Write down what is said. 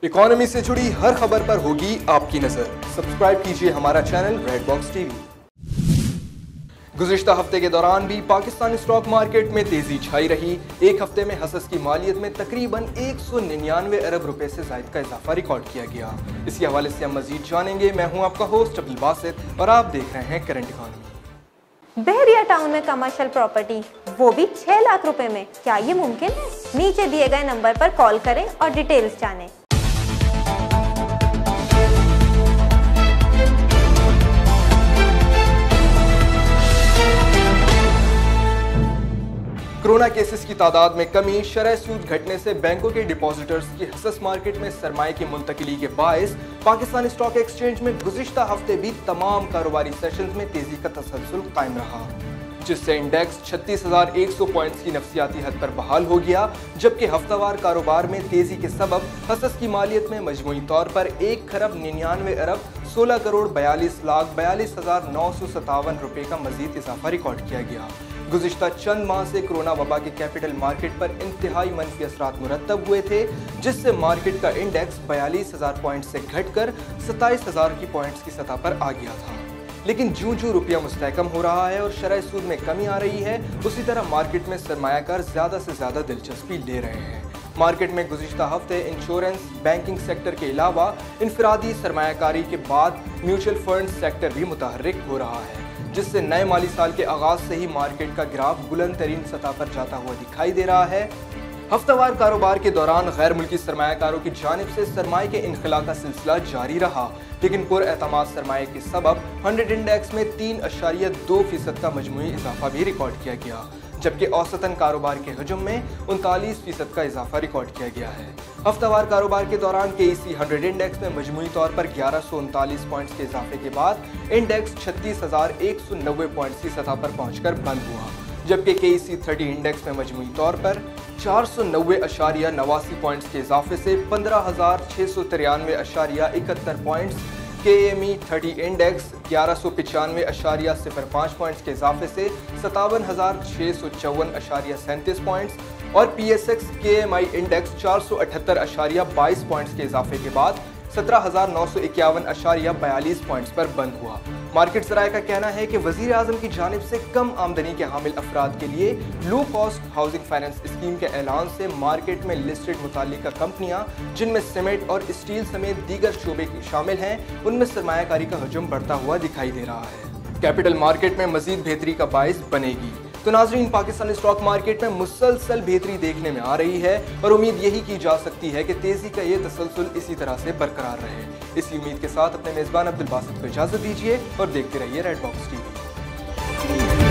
Economy से जुड़ी हर खबर पर होगी आपकी नजर। सब्सक्राइब कीजिए हमारा चैनल रेड बॉक्स टीवी। गुज़िश्ता हफ्ते के दौरान भी पाकिस्तानी स्टॉक मार्केट में तेजी छाई रही। एक हफ्ते में हसस की मालियत में तकरीबन 199 अरब रुपए से जायद का इजाफा रिकॉर्ड किया गया। इसी हवाले से हम मजीद जानेंगे। मैं हूं आपका होस्ट अब्दुल बासित और आप देख रहे हैं करंट इकोनॉमी। बहरिया टाउन में कमर्शियल प्रॉपर्टी, वो भी 6 लाख रुपए में, क्या ये मुमकिन है? नीचे दिए गए नंबर पर कॉल करें और डिटेल्स जानें। कोरोना केसेस की तादाद में कमी, शरह सूद घटने से बैंकों के डिपॉजिटर्स की हसस मार्केट में सरमाए की मुंतकिली के बायस पाकिस्तानी स्टॉक एक्सचेंज में गुज़िश्ता हफ्ते भी तमाम कारोबारी सेशंस में तेजी का तसलसल कायम रहा, जिससे इंडेक्स 36,100 पॉइंट्स की नफसियाती हद पर बहाल हो गया। जबकि हफ्तावार कारोबार में तेजी के सबब हसस की मालियत में मजमूई तौर पर 1 खरब 99 अरब 16 करोड़ 42,42,957 रुपए का मजीद इजाफा रिकॉर्ड किया गया। गुज़िश्ता चंद माह से कोरोना वबा के कैपिटल मार्केट पर इंतहाई मनफी असरात मुरतब हुए थे, जिससे मार्केट का इंडेक्स 42,000 पॉइंट से घटकर 27,000 की पॉइंट्स की सतह पर आ गया था। लेकिन ज्यों ज्यों रुपया मुस्तहकम हो रहा है और शरह सूद में कमी आ रही है, उसी तरह मार्केट में सरमायाकार ज़्यादा से ज़्यादा दिलचस्पी ले रहे हैं। मार्केट में गुज़िश्ता हफ्ते इंश्योरेंस, बैंकिंग सेक्टर के अलावा इनफरादी सरमायाकारी के बाद म्यूचुअल फंड सेक्टर भी मुतहर्रिक हो रहा है, जिससे नए माली साल के आगाज से ही मार्केट का ग्राफ बुलंद तरीन सतह पर जाता हुआ दिखाई दे रहा है। हफ्तावार कारोबार के दौरान गैर मुल्की सरमायाकारों की जानिब से सरमाए के इनखला का सिलसिला जारी रहा, लेकिन पुरएतमाद सरमाए के सबब 100 इंडेक्स में 3.2% का मजमूई इजाफा भी रिकॉर्ड किया गया, जबकि औसतन कारोबार के हजम में 39% का इजाफा रिकॉर्ड किया गया है। हफ्तावार कारोबार के दौरान KEC 100 इंडेक्स में मजमूई तौर पर 1139 पॉइंट्स के इजाफे के बाद इंडेक्स 36,190 पॉइंट्स की सतह पर पहुंचकर बंद हुआ, जबकि KEC 30 इंडेक्स में मजमूई तौर पर 490.89 पॉइंट्स के इजाफे से 15,693.71 पॉइंट्स, KME 30 इंडेक्स 1195.05 पॉइंट्स के इजाफे से 57,654.37 पॉइंट्स और PSX KMI इंडेक्स 478.22 पॉइंट्स के इजाफे के बाद 17,951.42 पॉइंट्स पर बंद हुआ। मार्केट ज़राए का कहना है कि वज़ीर आज़म की जानिब से कम आमदनी के हामिल अफराद के लिए low cost housing finance scheme के ऐलान से मार्केट में लिस्टेड मुताल्लिका कंपनियां, जिनमें सीमेंट और स्टील समेत दीगर शोबे शामिल हैं, उनमें सरमायाकारी का हजम बढ़ता हुआ दिखाई दे रहा है। कैपिटल मार्केट में मजीद बेहतरी का बाइस बनेगी। तो नाज़रीन, पाकिस्तानी स्टॉक मार्केट में मुसलसल बेहतरी देखने में आ रही है और उम्मीद यही की जा सकती है कि तेजी का ये तसलसल इसी तरह से बरकरार रहे। इसी उम्मीद के साथ अपने मेज़बान अब्दुल बासित को इजाज़त दीजिए और देखते रहिए रेड बॉक्स टीवी।